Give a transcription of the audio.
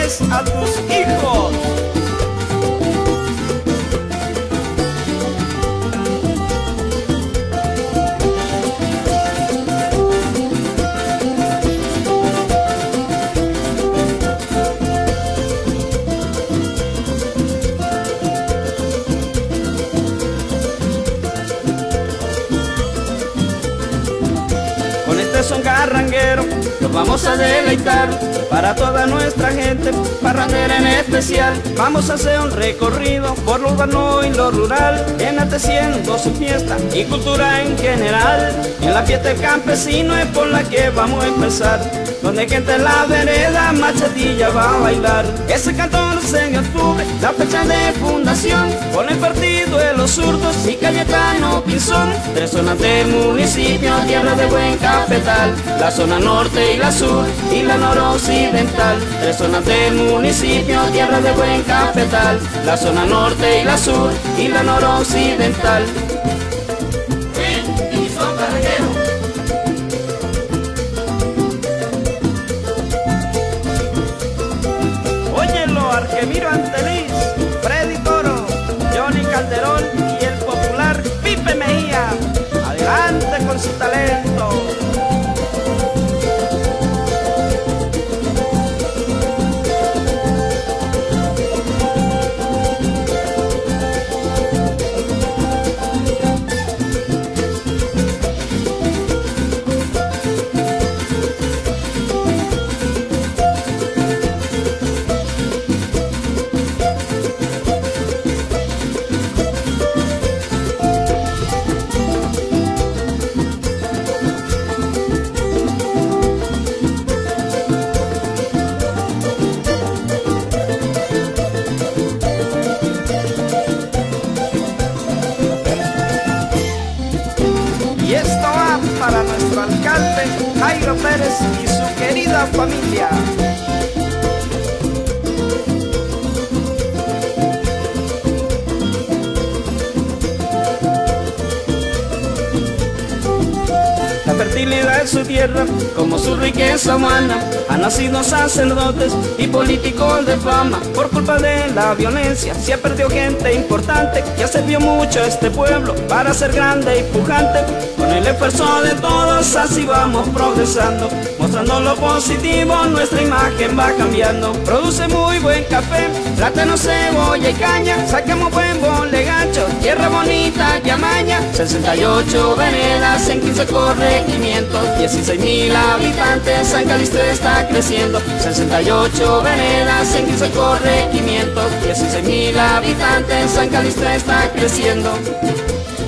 enseñes a tus hijos. Son carrangueros, los vamos a deleitar para toda nuestra gente, parrandera en especial. Vamos a hacer un recorrido por lo urbano y lo rural, enalteciendo su fiesta y cultura en general. En la fiesta del campesino es por la que vamos a empezar, donde gente en la vereda machatilla va a bailar. Ese 14 de octubre, la fecha de fundación, con el partido de los zurdos y Cayetano Pinzón. 3 zonas del municipio, tierra de buen cafetal, la zona norte y la sur y la noroccidental. 3 zonas del municipio, tierra de buen cafetal, la zona norte y la sur y la noroccidental. Óyelo, Argemiro Anteliz, Freddy Toro, Johnny Calderón y el popular Pipe Mejía. Adelante con su talento. Y esto va para nuestro alcalde Jairo Pérez y su querida familia. La fertilidad de su tierra, como su riqueza humana, han nacido sacerdotes y políticos de fama. Por culpa de la violencia se ha perdido gente importante, ya se vio mucho este pueblo para ser grande y pujante. Con el esfuerzo de todos así vamos progresando, mostrando lo positivo, nuestra imagen va cambiando. Produce muy buen café, plátano, cebolla y caña, sacamos buen bolegacho, tierra bonita que amaña. 68 veredas en 15 corregimientos, 16.000 habitantes, San Calixto está creciendo. 68 veredas en 15 corregimientos, 16.000 habitantes, San Calixto está creciendo.